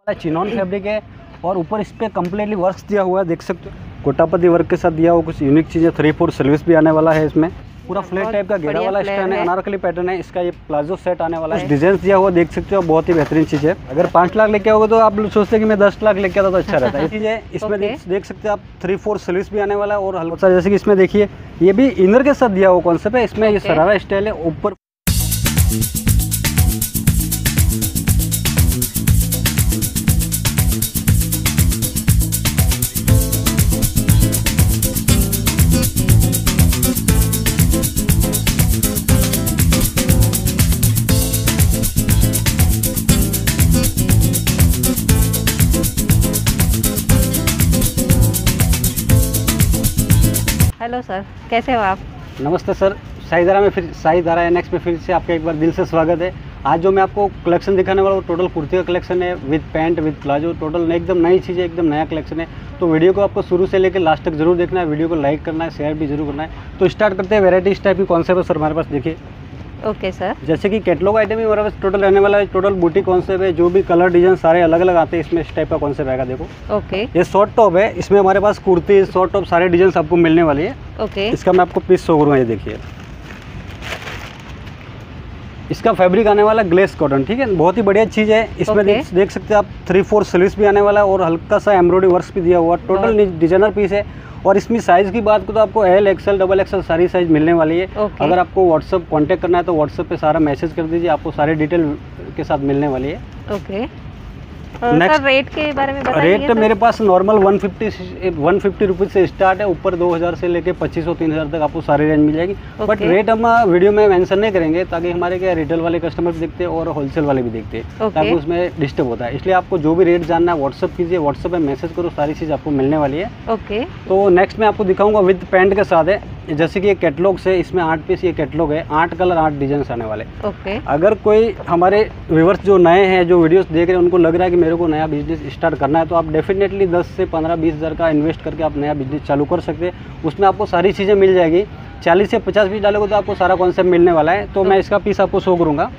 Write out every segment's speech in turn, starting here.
Chinon fabric है और ऊपर इस पर कम्प्लीटली वर्क दिया हुआ है, देख सकते हो गोटापति वर्क के साथ दिया हुआ। कुछ यूनिक चीज़ें 3/4 स्लीव्स भी आने वाला है इसमें। पूरा फ्लैट टाइप का घेरा वाला स्टैंड है, अनारकली पैटर्न है इसका। ये प्लाजो सेट आने वाला है, डिजाइन दिया हुआ देख सकते हो, बहुत ही बेहतरीन चीज़ है। अगर 5 लाख लेके आओगे तो आप सोचते हैं कि मैं 10 लाख लेके आता तो अच्छा रहता है। ये चीज़ है इसमें देख सकते हो आप 3/4 स्लीव्स भी आने वाला है। और हल्का जैसे कि इसमें देखिए ये भी इनर के साथ दिया हुआ कॉन्सेप्ट है इसमें। ये शरारा स्टाइल है ऊपर। हेलो सर, कैसे हो आप? नमस्ते सर, साई धारा एनएक्स में फिर से आपका एक बार दिल से स्वागत है। आज जो मैं आपको कलेक्शन दिखाने वाला हूँ टोटल कुर्ती का कलेक्शन है, with pant with palazzo. Total एकदम नई चीज़ है, एकदम नया कलेक्शन है। तो वीडियो को आपको शुरू से लेकर लास्ट तक जरूर देखना है, वीडियो को लाइक करना है, शेयर भी जरूर करना है। तो स्टार्ट करते हैं। वेराइटी इस टाइप की कॉन्सेप्ट है सर हमारे पास, देखिए। Okay sir. जैसे कि कैटलॉग आइटम ही हमारे पास टोटल रहने वाला है। टोटल बूटी कॉन्सेप्ट है, जो भी कलर डिजाइन सारे अलग अलग आते हैं इसमें। इस टाइप का कॉन्सेप्ट आएगा, देखो। ओके। ये शॉर्ट टॉप है, इसमें हमारे पास कुर्ती शॉर्ट टॉप सारे डिजाइन आपको मिलने वाली है। ओके। इसका मैं आपको पीस शो करूँगा, ये देखिए। इसका फैब्रिक आने वाला ग्लेस कॉटन, ठीक है, बहुत ही बढ़िया चीज़ है। इसमें देख सकते हैं आप 3/4 स्लीव्स भी आने वाला है और हल्का सा एम्ब्रॉयडरी वर्क भी दिया हुआ। टोटल डिजाइनर पीस है। और इसमें साइज़ की बात करो तो आपको एल, एक्सएल, डबल एक्सएल सारी साइज़ मिलने वाली है। अगर आपको व्हाट्सअप कांटेक्ट करना है तो व्हाट्सअप पे सारा मैसेज कर दीजिए, आपको सारे डिटेल के साथ मिलने वाली है। ओके। नेक्स्ट रेट के बारे में बताइए। रेट मेरे पास नॉर्मल 150 रुपीज़ से स्टार्ट है, ऊपर 2000 से लेके 2500-3000 तक आपको सारी रेंज मिल जाएगी। बट रेट हम वीडियो में मेंशन नहीं करेंगे ताकि हमारे क्या रिटेल वाले कस्टमर भी देखते हैं और होलसेल वाले भी देखते हैं, ताकि उसमें डिस्टर्ब होता है। इसलिए आपको जो भी रेट जानना है व्हाट्सअप कीजिए, व्हाट्सअप पे मैसेज करो, सारी चीज़ आपको मिलने वाली है। ओके। तो नेक्स्ट मैं आपको दिखाऊंगा विद पैंट के साथ है। जैसे कि ये कैटलॉग से, इसमें 8 पीस ये कैटलॉग है, 8 कलर 8 डिजाइन आने वाले। ओके। अगर कोई हमारे व्यूअर्स जो नए हैं, जो वीडियोस देख रहे हैं, उनको लग रहा है कि मेरे को नया बिजनेस स्टार्ट करना है, तो आप डेफिनेटली 10 से 15-20 हज़ार का इन्वेस्ट करके आप नया बिजनेस चालू कर सकते हैं। उसमें आपको सारी चीज़ें मिल जाएगी। 40 से 50 पीस डालोगे तो आपको सारा कॉन्सेप्ट मिलने वाला है। तो मैं इसका पीस आपको शो करूँगा।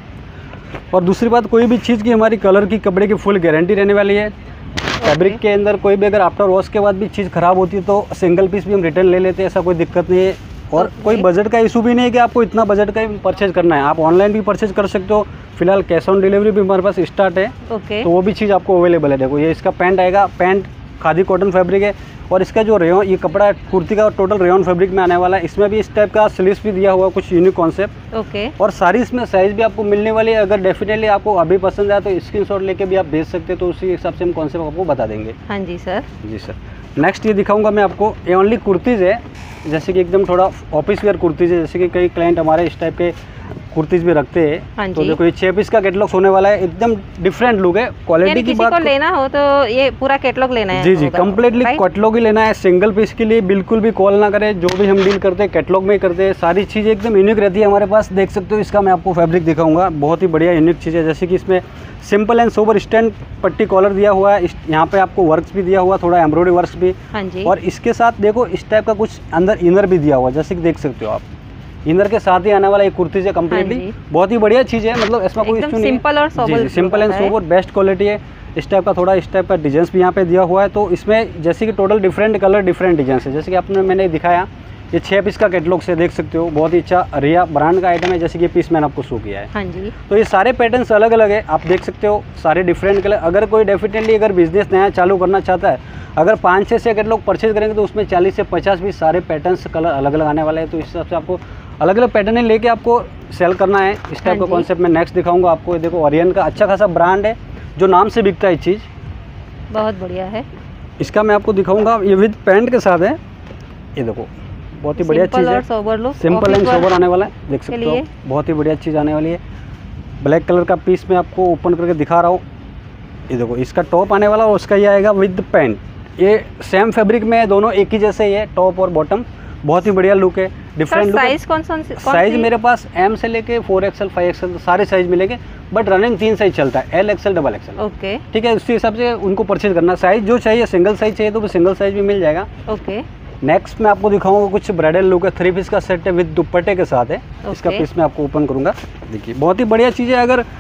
और दूसरी बात, कोई भी चीज़ की हमारी कलर की, कपड़े की फुल गारंटी रहने वाली है। फैब्रिक के अंदर कोई भी अगर आफ्टर वॉश के बाद भी चीज़ ख़राब होती है तो सिंगल पीस भी हम रिटर्न ले लेते हैं, ऐसा कोई दिक्कत नहीं है। और कोई बजट का इशू भी नहीं है कि आपको इतना बजट का ही परचेज करना है। आप ऑनलाइन भी परचेज कर सकते हो। फिलहाल कैश ऑन डिलीवरी भी हमारे पास स्टार्ट है। तो वो भी चीज़ आपको अवेलेबल है। देखो, ये इसका पैंट आएगा, पैंट खादी कॉटन फैब्रिक है। और इसका जो रेयन, ये कपड़ा है कुर्ती का, टोटल रेयन फैब्रिक में आने वाला है। इसमें भी इस टाइप का स्लीव्स भी दिया हुआ, कुछ यूनिक कॉन्सेप्ट। ओके। और सारी इसमें साइज़ भी आपको मिलने वाली है। अगर डेफिनेटली आपको अभी पसंद आए तो स्क्रीनशॉट लेके भी आप भेज सकते हैं, तो उसी हिसाब से हम कॉन्सेप्ट आपको बता देंगे। हाँ जी सर। जी सर। नेक्स्ट ये दिखाऊंगा मैं आपको, ये ओनली कुर्तीज़ है। जैसे कि एकदम थोड़ा ऑफिस वेयर कुर्तीज़ है। जैसे कि कई क्लाइंट हमारे इस टाइप के कुर्तीज़ भी रखते हैं। हाँ तो देखो, ये 6 पीस का कैटलॉग होने वाला है, एकदम डिफरेंट लुक है। क्वालिटी की बात को लेना हो तो ये पूरा कैटलॉग लेना है। जी, कम्प्लीटली कैटलॉग ही लेना है। सिंगल पीस के लिए बिल्कुल भी कॉल ना करें। जो भी हम डील करते हैं कैटलॉग में ही करते हैं। सारी चीज़ें एकदम यूनिक रहती है हमारे पास, देख सकते हो। इसका मैं आपको फैब्रिक दिखाऊंगा, बहुत ही बढ़िया यूनिक चीज़ है। जैसे कि इसमें सिंपल एंड सोबर स्टैंड पट्टी कॉलर दिया हुआ है। यहाँ पे आपको वर्क्स भी दिया हुआ, थोड़ा एम्ब्रॉयडरी वर्क्स भी। हाँ जी। और इसके साथ देखो इस टाइप का कुछ अंदर इनर भी दिया हुआ है, जैसे कि देख सकते हो आप। इनर के साथ ही आने वाला एक कुर्ती से कम्प्लीटली बहुत ही बढ़िया चीज़ है। मतलब इसमें कोई इशू नहीं, सिंपल और sober, simple and sober best quality है। इस टाइप का थोड़ा इस टाइप का डिजाइन भी यहाँ पे दिया हुआ है। तो इसमें जैसे कि total different colour different design है। जैसे कि मैंने दिखाया, ये 6 पीस का कैटलॉग से देख सकते हो, बहुत ही अच्छा रिया ब्रांड का आइटम है। जैसे कि पीस मैंने आपको शो किया है। हाँ जी। तो ये सारे पैटर्न्स अलग अलग है, आप देख सकते हो, सारे डिफरेंट कलर। अगर कोई डेफिनेटली अगर बिजनेस नया चालू करना चाहता है, अगर 5-6 से कैटलॉग परचेज करेंगे तो उसमें 40 से 50 भी सारे पैटर्न्स कलर अलग अलग आने वाले हैं। तो इस हिसाब से आपको अलग अलग पैटर्न लेके आपको सेल करना है। इस टाइप का कॉन्सेप्ट में नेक्स्ट दिखाऊंगा आपको। ये देखो, ओरियन का अच्छा खासा ब्रांड है, जो नाम से बिकता है ये चीज़, बहुत बढ़िया है। इसका मैं आपको दिखाऊंगा, ये विद पैंट के साथ है। ये देखो, बहुत ही बढ़िया चीज़ है, सिंपल एंड सोबर आने वाला है, देख सकते हो। बहुत ही बढ़िया चीज़ आने वाली है। ब्लैक कलर का पीस मैं आपको ओपन करके दिखा रहा हूँ। ये देखो, इसका टॉप आने वाला और उसका ये आएगा विद पैंट। ये सेम फैब्रिक में है, दोनों एक ही जैसे ही है, टॉप और बॉटम। बहुत ही बढ़िया लुक है, डिफरेंट लुक। साइज कौन साइज मेरे पास M से लेके 4XL 5XL सारे साइज मिलेंगे। बट रनिंग 3 साइज चलता है, L, XL, double XL। Okay. ठीक है, उसी हिसाब से उनको परचेज करना। साइज जो चाहिए, सिंगल साइज चाहिए तो सिंगल साइज भी मिल जाएगा। ओके। नेक्स्ट मैं आपको दिखाऊंगा कुछ ब्राइडल लुक है, 3 पीस का सेट है विद दुपट्टे के साथ है। इसका पीस मैं आपको ओपन करूंगा। देखिए, बहुत ही बढ़िया चीज़ है। अगर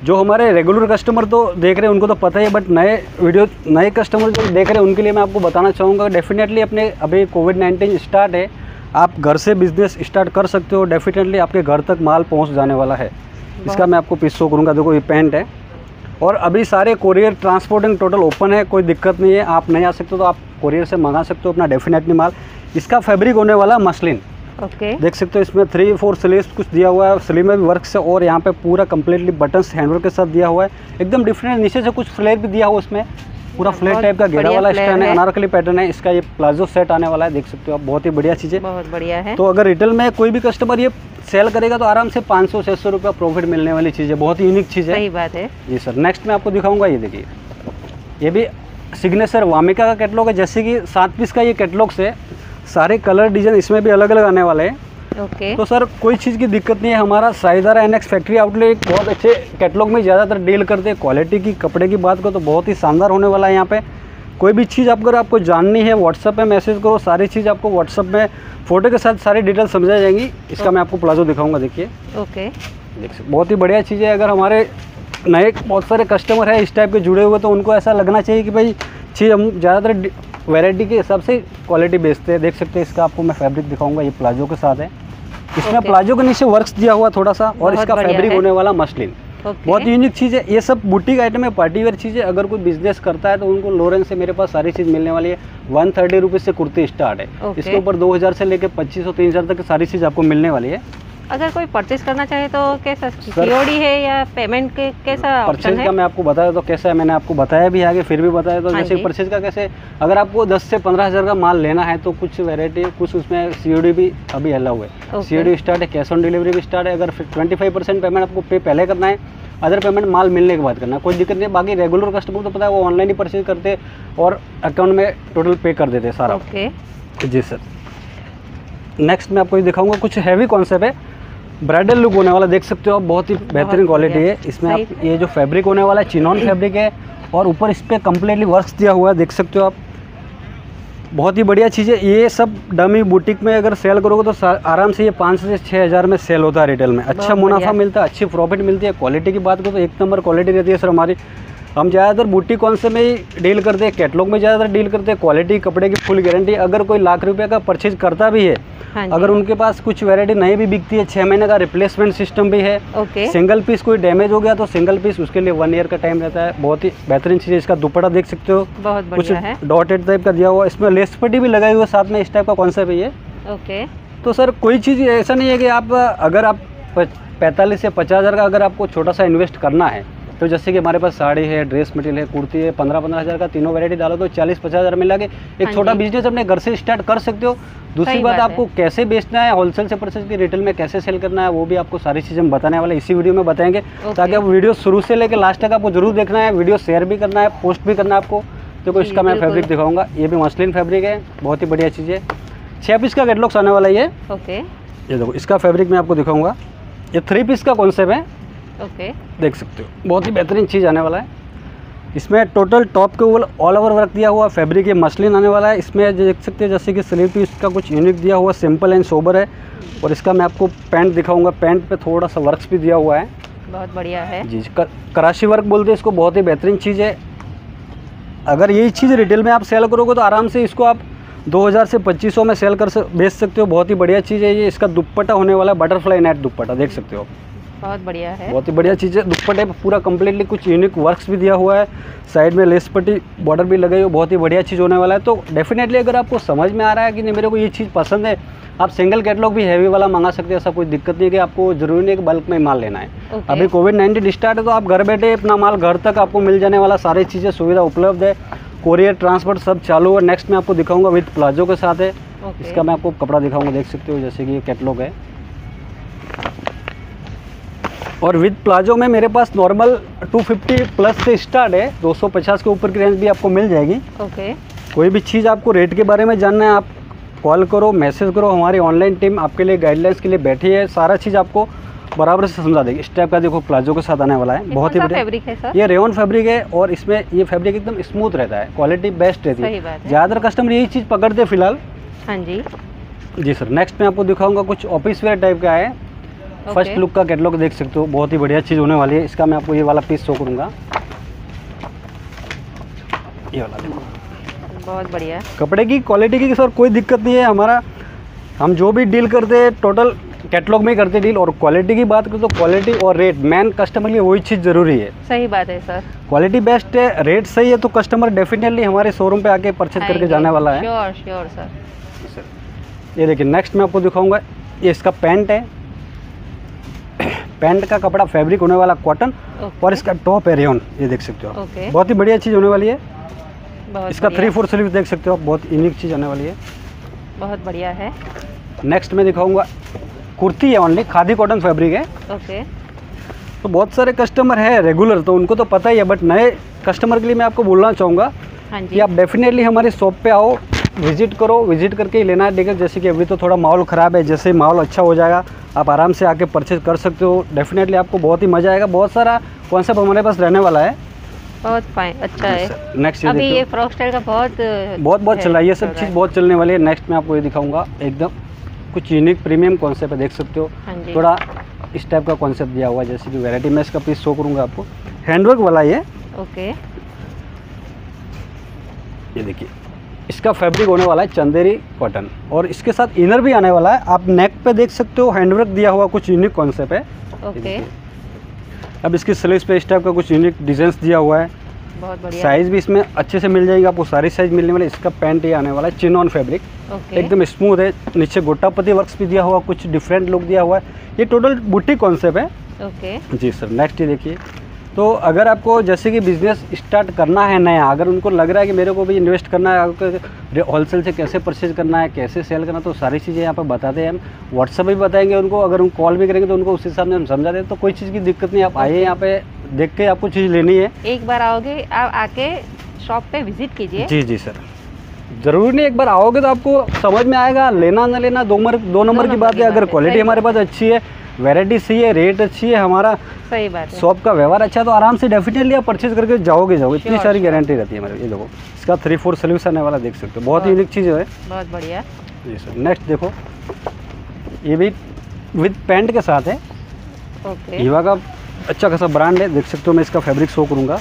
जो हमारे रेगुलर कस्टमर तो देख रहे हैं उनको तो पता ही है, बट नए कस्टमर जो देख रहे हैं उनके लिए मैं आपको बताना चाहूँगा डेफिनेटली अपने अभी कोविड-19 स्टार्ट है, आप घर से बिजनेस स्टार्ट कर सकते हो। डेफिनेटली आपके घर तक माल पहुँच जाने वाला है। इसका मैं आपको पीस शो करूँगा। देखो ये पैंट है और अभी सारे कोरियर ट्रांसपोर्टिंग टोटल ओपन है, कोई दिक्कत नहीं है। आप नहीं आ सकते तो आप कोरियर से मंगा सकते हो अपना डेफिनेटली माल। इसका फैब्रिक होने वाला मसलिन। ओके, देख सकते हो इसमें 3-4 स्लीव्स कुछ दिया हुआ है, स्लीव में भी वर्क से, और यहाँ पे पूरा कंप्लीटली बटन्स हैंडवर्क के साथ दिया हुआ है, एकदम डिफरेंट। नीचे से कुछ फ्लेयर भी दिया हुआ उसमें, पूरा फ्लेयर टाइप का घेरा वाला स्टैंड है, अनारकली पैटर्न है। इसका ये प्लाजो सेट आने वाला है, देख सकते हो आप, बहुत ही बढ़िया चीज़ है, बहुत बढ़िया है। तो अगर रिटेल में कोई भी कस्टमर ये सेल करेगा तो आराम से 500-600 रुपया प्रॉफिट मिलने वाली चीज़ है, बहुत ही यूनिक चीज़ है। सही बात है जी सर। नेक्स्ट मैं आपको दिखाऊंगा, ये देखिए ये भी सिग्नेचर वामिका का कैटलॉग है। जैसे कि 7 पीस का ये कैटलॉग से सारे कलर डिजाइन इसमें भी अलग अलग आने वाले हैं। ओके, तो सर कोई चीज़ की दिक्कत नहीं है। हमारा साइदारा एनएक्स फैक्ट्री आउटलेट बहुत अच्छे कैटलॉग में ज़्यादातर डील करते हैं। क्वालिटी की कपड़े की बात करो तो बहुत ही शानदार होने वाला है यहाँ पे। कोई भी चीज़ अगर आपको जाननी है व्हाट्सएप पे मैसेज करो, सारी चीज़ आपको व्हाट्सएप में फ़ोटो के साथ सारी डिटेल समझाई जाएंगी। इसका मैं आपको प्लाजो दिखाऊंगा, देखिए। ओके, देख सकते बहुत ही बढ़िया चीज़ है। अगर हमारे नए बहुत सारे कस्टमर हैं इस टाइप के जुड़े हुए, तो उनको ऐसा लगना चाहिए कि भाई चीज़ हम ज़्यादातर वैरायटी के हिसाब से क्वालिटी बेचते हैं। देख सकते हैं इसका आपको मैं फैब्रिक दिखाऊंगा, ये प्लाजो के साथ है। इसमें प्लाजो के नीचे वर्क्स दिया हुआ थोड़ा सा, और इसका फैब्रिक होने वाला मसलिन। बहुत यूनिक चीज़ है। ये सब बुटीक आइटम है, पार्टी वेयर चीज़ है। अगर कोई बिजनेस करता है तो उनको लो रेंज से मेरे पास सारी चीज़ मिलने वाली है। 130 रुपीज़ से कुर्ती स्टार्ट है, इसके ऊपर 2000 से लेकर 2500-3000 तक की सारी चीज़ आपको मिलने वाली है। अगर कोई परचेज करना चाहे तो कैसा, सीओडी है या पेमेंट के कैसा परचेज का मैं आपको बताया तो कैसा है, मैंने आपको बताया भी आगे, फिर भी बताया तो जैसे परचेज का कैसे, अगर आपको 10 से 15 हज़ार का माल लेना है तो कुछ वैरायटी, कुछ उसमें सीओडी भी अभी अलाउ है। सीओडी स्टार्ट है, कैश ऑन डिलीवरी भी स्टार्ट है। अगर 25% पेमेंट आपको पे पहले करना है, अदर पेमेंट माल मिलने के बाद करना है, कोई दिक्कत नहीं। बाकी रेगुलर कस्टमर तो पता है वो ऑनलाइन ही परचेज करते और अकाउंट में टोटल पे कर देते सारा। ओके जी सर। नेक्स्ट मैं आपको ये दिखाऊंगा, कुछ हैवी कॉन्सेप्ट है, ब्राइडल लुक होने वाला। देख सकते हो आप, बहुत ही बेहतरीन क्वालिटी है। इसमें आप ये जो फैब्रिक होने वाला है चिनॉन फैब्रिक है, और ऊपर इस पर कम्प्लीटली वर्क्स दिया हुआ है, देख सकते हो आप, बहुत ही बढ़िया चीज़ है। ये सब डमी बुटीक में अगर सेल करोगे तो आराम से ये 5 से 6 हज़ार में सेल होता है रिटेल में। अच्छा मुनाफा मिलता है, अच्छी प्रॉफिट मिलती है। क्वालिटी की बात करो तो 1 नंबर क्वालिटी रहती है सर हमारी। हम ज़्यादातर बुटीक कॉन्सेप्ट में ही डील करते हैं, कैटलॉग में ज़्यादातर डील करते हैं। क्वालिटी कपड़े की फुल गारंटी। अगर कोई लाख रुपये का परचेज करता भी है, अगर उनके पास कुछ वैरायटी नहीं भी बिकती है, 6 महीने का रिप्लेसमेंट सिस्टम भी है। सिंगल पीस कोई डैमेज हो गया तो सिंगल पीस उसके लिए 1 ईयर का टाइम रहता है। बहुत ही बेहतरीन चीज़ है। इसका दुपट्टा देख सकते हो, बहुत कुछ बढ़िया है, डॉटेड टाइप का दिया हुआ, इसमें लेस पट्टी भी लगाई हुई है साथ में, इस टाइप का कॉन्सेप्ट है ये। ओके, तो सर कोई चीज़ ऐसा नहीं है कि आप अगर आप 45 से 50 हज़ार का अगर आपको छोटा सा इन्वेस्ट करना है, तो जैसे कि हमारे पास साड़ी है, ड्रेस मटेरियल है, कुर्ती है, 15-15 हज़ार का तीनों वैरायटी डालो तो 40-50 हज़ार मिला के एक छोटा बिजनेस अपने घर से स्टार्ट कर सकते हो। दूसरी बात, आपको कैसे बेचना है, होलसेल से परचेज की, रिटेल में कैसे सेल करना है, वो भी आपको सारी चीज़ें हम बताने वाले इसी वीडियो में बताएंगे, ताकि आप वीडियो शुरू से लेकर लास्ट तक आपको जरूर देखना है। वीडियो शेयर भी करना है, पोस्ट भी करना है आपको। देखो इसका मैं फैब्रिक दिखाऊंगा, ये भी मसलिन फैब्रिक है, बहुत ही बढ़िया चीज़ है। 6 पीस का कैटलॉग्स आने वाला है। ओके, ये देखो इसका फैब्रिक मैं आपको दिखाऊंगा, ये 3 पीस का कॉन्सेप्ट है। ओके, देख सकते हो बहुत ही बेहतरीन चीज़ आने वाला है। इसमें टोटल टॉप के ऊपर ऑल ओवर वर्क दिया हुआ, फैब्रिक ये मसलिन आने वाला है। इसमें देख सकते हैं जैसे कि स्लीव पीस का कुछ यूनिक दिया हुआ, सिंपल एंड सोबर है। और इसका मैं आपको पैंट दिखाऊंगा, पैंट पे थोड़ा सा वर्क्स भी दिया हुआ है, बहुत बढ़िया है जी। कराशी वर्क बोलते हैं इसको, बहुत ही बेहतरीन चीज़ है। अगर यही चीज़ रिटेल में आप सेल करोगे तो आराम से इसको आप 2000 से 2500 में सेल बेच सकते हो। बहुत ही बढ़िया चीज़ है ये। इसका दुपट्टा होने वाला है बटरफ्लाई नेट दुपट्टा, देख सकते हो, बहुत बढ़िया है, बहुत ही बढ़िया चीज़ है। दुपट्टे पे पूरा कम्प्लीटली कुछ यूनिक वर्क्स भी दिया हुआ है, साइड में लेस पट्टी बॉर्डर भी लगाई हो, बहुत ही बढ़िया चीज़ होने वाला है। तो डेफिनेटली अगर आपको समझ में आ रहा है कि नहीं मेरे को ये चीज़ पसंद है, आप सिंगल कैटलॉग भी हैवी वाला मंगा सकते हैं, ऐसा कोई दिक्कत नहीं है कि आपको जरूरी नहीं कि बल्क में माल लेना है। अभी कोविड-19 स्टार्ट है तो आप घर बैठे अपना माल घर तक आपको मिल जाने वाला, सारी चीज़ें सुविधा उपलब्ध है, कोरियर ट्रांसपोर्ट सब चालू है। नेक्स्ट मैं आपको दिखाऊंगा विद प्लाजो के साथ है। इसका मैं आपको कपड़ा दिखाऊंगा, देख सकते हो जैसे कि ये कैटलॉग है। और विद प्लाजो में मेरे पास नॉर्मल 250 प्लस से स्टार्ट है, 250 के ऊपर की रेंज भी आपको मिल जाएगी। ओके, कोई भी चीज़ आपको रेट के बारे में जानना है, आप कॉल करो, मैसेज करो, हमारी ऑनलाइन टीम आपके लिए गाइडलाइंस के लिए बैठी है, सारा चीज़ आपको बराबर से समझा देगी। इस टाइप का देखो प्लाजो के साथ आने वाला है, बहुत ही बढ़िया फैब्रिक है सर। ये रेयन फैब्रिक है, और इसमें ये फैब्रिक एकदम स्मूथ रहता है, क्वालिटी बेस्ट रहती है। ज़्यादातर कस्टमर यही चीज़ पकड़ते हैं फिलहाल। हाँ जी जी सर। नेक्स्ट मैं आपको दिखाऊंगा कुछ ऑफिस वेयर टाइप का है, फर्स्ट लुक का कैटलॉग देख सकते हो, बहुत ही बढ़िया चीज़ होने वाली है। इसका मैं आपको ये वाला पीस शो करूँगा, ये वाला देखो, बहुत बढ़िया। कपड़े की क्वालिटी की सर कोई दिक्कत नहीं है। हमारा हम जो भी डील करते हैं टोटल कैटलॉग में ही करते डील, और क्वालिटी की बात करें तो क्वालिटी और रेट मेन कस्टमर के लिए वही चीज़ ज़रूरी है। सही बात है सर। क्वालिटी बेस्ट है, रेट सही है, तो कस्टमर डेफिनेटली हमारे शोरूम पे आके परचेज करके जाने वाला है। Sure sure sir. ये देखिए नेक्स्ट मैं आपको दिखाऊंगा, ये इसका पैंट है। पैंट का कपड़ा फैब्रिक होने वाला कॉटन, और इसका टॉप है रेयन, ये देख सकते हो आप। बहुत ही बढ़िया चीज़ होने वाली है। इसका 3/4 स्लीव देख सकते हो आप, बहुत यूनिक चीज़ होने वाली है, बहुत बढ़िया है। नेक्स्ट मैं दिखाऊंगा कुर्ती है, ओनली खादी कॉटन फैब्रिक है। ओके। तो बहुत सारे कस्टमर है रेगुलर, तो उनको तो पता ही है, बट नए कस्टमर के लिए मैं आपको बोलना चाहूँगा कि आप डेफिनेटली हमारी शॉप पे आओ, विजिट करो, विजिट करके ही लेना है। देखिए जैसे कि अभी तो थोड़ा माहौल ख़राब है, जैसे माहौल अच्छा हो जाएगा आप आराम से आके परचेज कर सकते हो। डेफिनेटली आपको बहुत ही मज़ा आएगा। बहुत सारा कॉन्सेप्ट हमारे पास रहने वाला है, बहुत फाइन, अच्छा है। नेक्स्ट अभी ये फ्रॉक स्टाइल का बहुत चल रहा है, ये सब चीज़ बहुत चलने वाली है। नेक्स्ट मैं आपको ये दिखाऊंगा, एकदम कुछ यूनिक प्रीमियम कॉन्सेप्ट है, देख सकते हो। थोड़ा इस टाइप का कॉन्सेप्ट दिया हुआ है, जैसे कि वैरायटी में इसका पीस शो करूँगा आपको, हैंडवर्क वाला ये। ओके। ये देखिए इसका फैब्रिक होने वाला है चंदेरी कॉटन, और इसके साथ इनर भी आने वाला है। आप नेक पे देख सकते हो हैंडवर्क दिया हुआ, कुछ यूनिक कॉन्सेप्ट है। ओके। अब इसकी स्लीव्स पे इस टाइप का कुछ यूनिक डिजाइन दिया हुआ है। बहुत बढ़िया। साइज भी इसमें अच्छे से मिल जाएगी आपको, सारी साइज मिलने वाली। इसका पैंट ये आने वाला है चिनॉन फैब्रिक, एकदम स्मूथ है, नीचे गोटापति वर्क्स भी दिया हुआ, कुछ डिफरेंट लुक दिया हुआ है। ये टोटल बुटीक कॉन्सेप्ट है। ओके जी सर। नेक्स्ट ये देखिए, तो अगर आपको जैसे कि बिज़नेस स्टार्ट करना है नया, अगर उनको लग रहा है कि मेरे को भी इन्वेस्ट करना है, होलसेल से कैसे परचेज करना है, कैसे सेल करना, तो सारी चीज़ें यहाँ पर बताते हैं हम। व्हाट्सएप भी बताएंगे उनको, अगर उनको कॉल भी करेंगे तो उनको उस हिसाब से हम समझा दें। तो कोई चीज़ की दिक्कत नहीं, आप आइए यहाँ पे देख के आपको चीज़ लेनी है। एक बार आओगे आप आके शॉप पे विजिट कीजिए। जी जी सर, ज़रूरी नहीं, एक बार आओगे तो आपको समझ में आएगा। लेना ना लेना दो नंबर की बात है। अगर क्वालिटी हमारे पास अच्छी है, वैरायटी सही है, रेट अच्छी है, हमारा सही बात है, शॉप का व्यवहार अच्छा है, तो आराम से डेफिनेटली आप परचेज करके जाओगे। इतनी सारी गारंटी रहती है हमारे। ये देखो इसका 3/4 स्लीव्स आने वाला, देख सकते हो, बहुत यूनिक चीज़ है। बहुत बढ़िया। जी सर। नेक्स्ट देखो, ये भी विद पैंट के साथ है। ओके। हीवा का अच्छा खासा ब्रांड है, देख सकते हो। मैं इसका फैब्रिक शो करूँगा,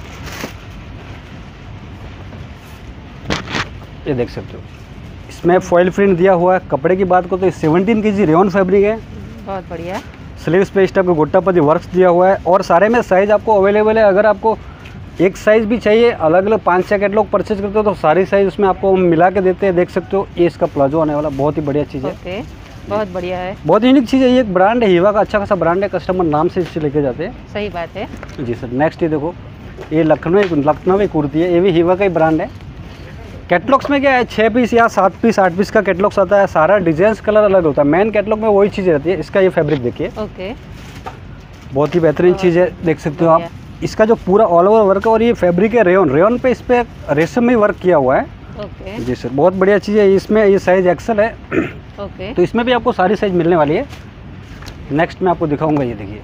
ये देख सकते हो। इसमें फॉइल प्रिंट दिया हुआ है। कपड़े की बात करो तो 17 kg रेयन फैब्रिक है। बहुत बढ़िया। स्लीव्स पे इस टाइप का गोटापति वर्क्स दिया हुआ है, और सारे में साइज़ आपको अवेलेबल है। अगर आपको एक साइज़ भी चाहिए, अलग अलग 5-6 कैटलॉग परचेज करते हो तो सारी साइज़ उसमें आपको मिला के देते हैं, देख सकते हो। ये इसका प्लाजो आने वाला, बहुत ही बढ़िया चीज़ है। ओके, बहुत बढ़िया है, बहुत यूनिक चीज़ है। ये एक ब्रांड है, हीवा का अच्छा खासा ब्रांड है, कस्टमर नाम से इसे लेके जाते हैं। सही बात है। जी सर। नेक्स्ट ये देखो, ये लखनवी कुर्ती है, ये भी हीवा का ही ब्रांड है। कैटलॉग्स में क्या है, 6 पीस या 7 पीस 8 पीस का कैटलॉग्स आता है, सारा डिजाइन कलर अलग होता है। मेन कैटलॉग में वही चीज़ रहती है। इसका ये फैब्रिक देखिए, ओके, बहुत ही बेहतरीन चीज़ है, देख सकते हो आप। इसका जो पूरा ऑल ओवर वर्क है, और ये फैब्रिक है रेयन पे, इस पे रेशम में वर्क किया हुआ है। ओके। जी सर, बहुत बढ़िया चीज़ है। इसमें ये साइज़ एक्सेल है। ओके। तो इसमें भी आपको सारी साइज मिलने वाली है। नेक्स्ट मैं आपको दिखाऊंगा, ये देखिए,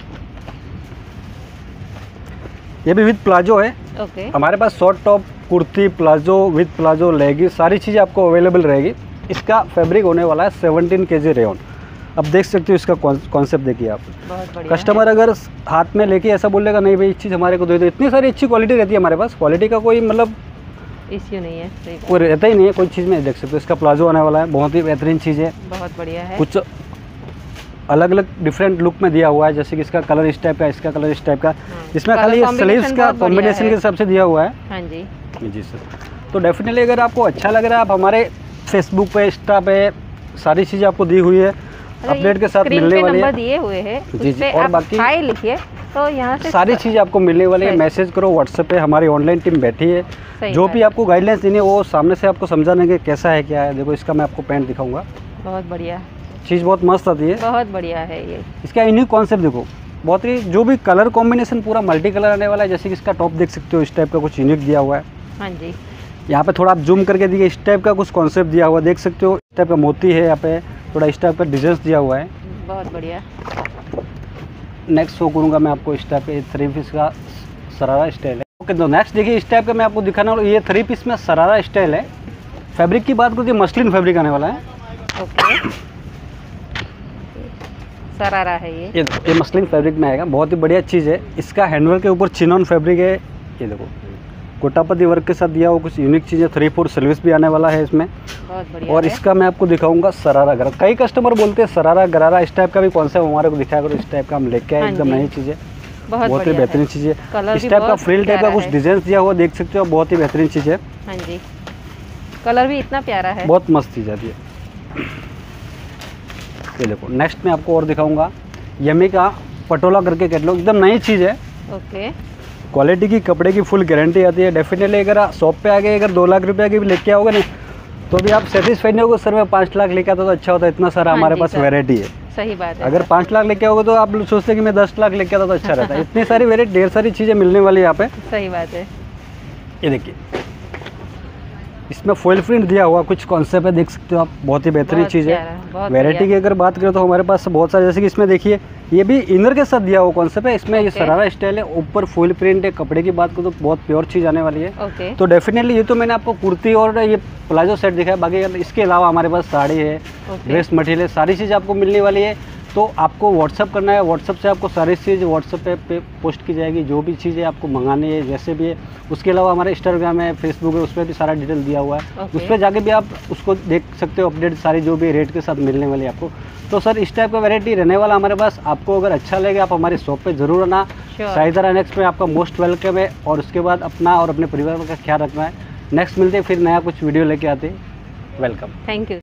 ये भी विद प्लाजो है। ओके। हमारे पास short top, kurti, palazzo, with palazzo, लेगी, सारी चीज़ें आपको अवेलेबल रहेगी। इसका फैब्रिक होने वाला है 17 kg रेयन। अब देख सकते हो इसका कॉन्सेप्ट देखिए आप। बहुत बढ़िया। कस्टमर अगर हाथ में लेके ऐसा बोलेगा नहीं भाई, इस चीज़ हमारे को दे दो, इतनी सारी अच्छी क्वालिटी रहती है हमारे पास। क्वालिटी का कोई मतलब इश्यू नहीं है, सही बात। कोई रहता ही नहीं है कोई चीज़ में। देख सकते हो इसका प्लाजो आने वाला है, बहुत ही बेहतरीन चीज़ है। बहुत बढ़िया है। कुछ अलग अलग डिफरेंट लुक में दिया हुआ है, जैसे कि इसका कलर इस टाइप का, इसका कलर इस टाइप का। इसमें खाली स्लीव्स का कॉम्बिनेशन के हिसाब से दिया हुआ है। हाँ जी। जी सर। तो डेफिनेटली अगर आपको अच्छा लग रहा है, आप हमारे फेसबुक पे, इंस्टा पे सारी चीज़ें आपको दी हुई है, अपडेट के साथ मिलने वाली है। नंबर दिए हुए हैं, जी जी। और बाकी हाय लिखिए तो यहाँ से सारी चीज़ें आपको मिलने वाली है। मैसेज करो व्हाट्सएप पे, हमारी ऑनलाइन टीम बैठी है, जो भी आपको गाइडलाइंस देनी है वो सामने से आपको समझा देंगे कैसा है क्या है। देखो इसका मैं आपको पैंट दिखाऊंगा, बहुत बढ़िया चीज़ बहुत मस्त आती है, बहुत बढ़िया है। ये इसका यूनिक कॉन्सेप्ट देखो, बहुत ही जो भी कलर कॉम्बिनेशन पूरा मल्टी कलर आने वाला है। जैसे कि इसका टॉप देख सकते हो, इस टाइप का कुछ यूनिक दिया हुआ है। हाँ जी। यहाँ पे थोड़ा आप जूम करके देखिए, इस टाइप का कुछ कॉन्सेप्ट दिया हुआ है, देख सकते हो। इस टाइप का मोती है, यहाँ पे थोड़ा इस टाइप का डिजाइन दिया हुआ है। बहुत बढ़िया। नेक्स्ट शो करूँगा मैं आपको इस टाइप के 3 पीस का शरारा स्टाइल है। ओके, तो नेक्स्ट देखिए, इस टाइप का मैं आपको दिखाना, ये 3 पीस में शरारा स्टाइल है। फैब्रिक की बात करूँ तो मसलिन फैब्रिक आने वाला है। ओके। सरारा है ये मसलिन फैब्रिक में आएगा, बहुत ही बढ़िया चीज़ है। इसका हैंडवर्क के ऊपर चिनॉन फैब्रिक है, ये देखो कोटापति वर्क के साथ दिया हुआ कुछ यूनिक चीज़ है। 3/4 सर्विस भी आने वाला है इसमें। बहुत बढ़िया और है। इसका मैं आपको दिखाऊंगा शरारा गरारा। कई कस्टमर बोलते हैं शरारा गरारा, इस टाइप का भी कॉन्सेप्ट हमारे को दिखाया करो। इस टाइप का हम लेके आए, हाँ एकदम जी। नई चीज़ है, बहुत बहुत ही बढ़िया बेहतरीन है। चीज़ है। कलर इस भी टाइप का बहुत फ्रिल टाइप का प्यारा कुछ है। डिजाइन दिया हुआ देख सकते हो, बहुत ही बेहतरीन चीज़ है। हाँ जी, कलर भी इतना प्यारा है। बहुत मस्त चीज़ आती है। ये देखो नेक्स्ट में आपको और दिखाऊंगा यमी का पटोला करके कैटलॉग, एकदम नई चीज़ है। ओके, क्वालिटी की कपड़े की फुल गारंटी आती है। डेफिनेटली अगर आप शॉप पे आगे अगर 2 लाख रुपए की भी लेके आओगे ना तो भी आप सेटिस्फाइड नहीं होगे। सर मैं 5 लाख लेके आता तो अच्छा होता, इतना सारा हाँ हमारे जी पास सर। वैरायटी है। सही बात है अगर सर। 5 लाख लेके आओगे तो आप लोग सोचते हैं कि मैं 10 लाख लेके आता तो अच्छा रहता है। इतनी सारी वेरायटी, ढेर सारी चीज़ें मिलने वाली है यहाँ पे। सही बात है। ये देखिए इसमें फॉइल प्रिंट दिया हुआ कुछ कॉन्सेप्ट है, देख सकते हो आप, बहुत ही बेहतरीन बहुत चीज़ प्यारा, है। बहुत वैरायटी की बढ़िया। अगर बात करें तो हमारे पास बहुत सारे, जैसे कि इसमें देखिए ये भी इनर के साथ दिया हुआ कॉन्सेप्ट है। इसमें ये ओके। शरारा स्टाइल है, ऊपर फुल प्रिंट है। कपड़े की बात करो तो बहुत प्योर चीज़ आने वाली है। ओके, तो डेफिनेटली ये तो मैंने आपको कुर्ती और ये प्लाजो सेट दिखाया, बाकी अगर इसके अलावा हमारे पास साड़ी है, ओके। ड्रेस मटेरियल है, सारी चीज़ आपको मिलने वाली है। तो आपको व्हाट्सअप करना है, व्हाट्सअप से आपको सारी चीज़ व्हाट्सअप पे पोस्ट की जाएगी, जो भी चीज़ें आपको मंगानी है जैसे भी है। उसके अलावा हमारा इंस्टाग्राम है, फेसबुक है, उस पर भी सारा डिटेल दिया हुआ है। ओके। उस पर जाके भी आप उसको देख सकते हो, अपडेट सारी जो भी रेट के साथ मिलने वाली है आपको। तो सर इस टाइप का वैरायटी रहने वाला हमारे पास। आपको अगर अच्छा लगे आप हमारे शॉप पे ज़रूर आना। Sure। साइदारा नेक्स्ट में आपका मोस्ट वेलकम है। और उसके बाद अपना और अपने परिवार का ख्याल रखना है। नेक्स्ट मिलते हैं फिर नया कुछ वीडियो लेके आते हैं। वेलकम। Thank you.